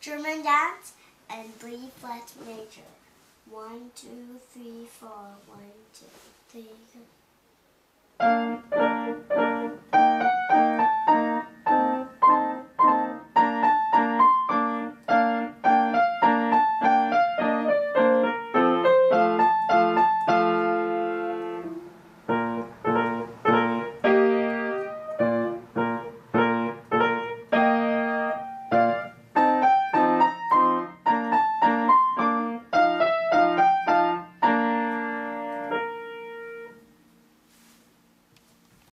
German dance and B flat major. 1, 2, 3, 4. 1, 2, 3.